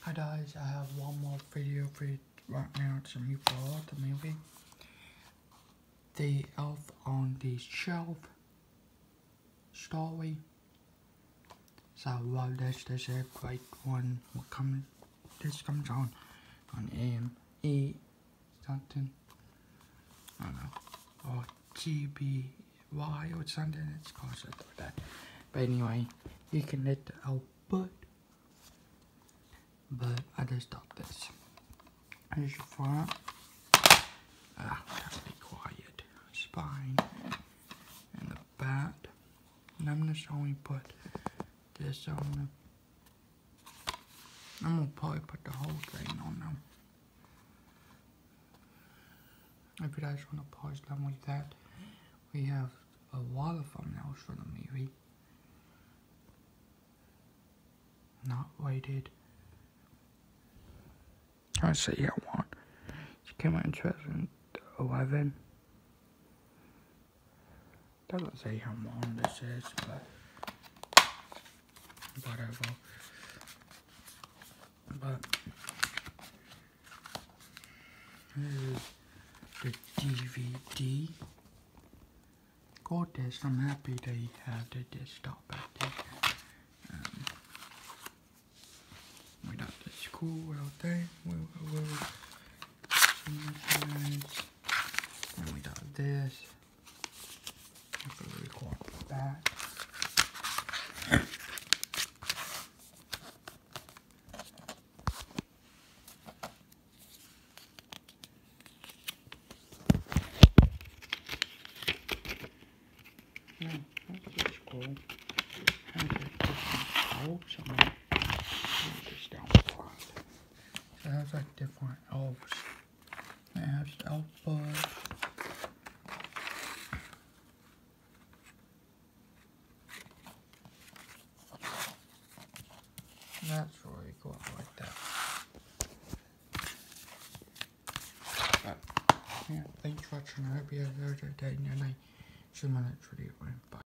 Hi guys, I have one more video for you right now. It's a new part of the movie. The Elf on the Shelf story. So this is a great one. This comes on AME something. I don't know. Or GBY or something. It's called something like that. But anyway, you can let the elf but I just stopped this. Here's your front. Gotta be quiet. Spine. And the back. And I'm just only put this on the... I'm gonna probably put the whole thing on them. If you guys wanna pause them like that, we have a lot of thumbnails for the movie. Not rated. I say yeah, one. It came out in 2011. Doesn't say how long this is, but whatever. But here's the DVD. Got this. I'm happy they have the desktop back there. We got this cool little thing. And we got this. Really cool back. That's just cool. Has a different elves on it. Just down the front. So it has like different elves. It has elf bud. That's really cool. I like that. But yeah, thanks for watching. I hope you have a good day and night. 2 minutes for you. Bye.